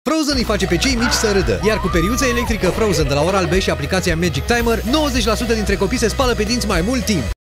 Frozen îi face pe cei mici să râdă, iar cu periuța electrică Frozen de la Oral-B și aplicația Magic Timer, 90% dintre copii se spală pe dinți mai mult timp.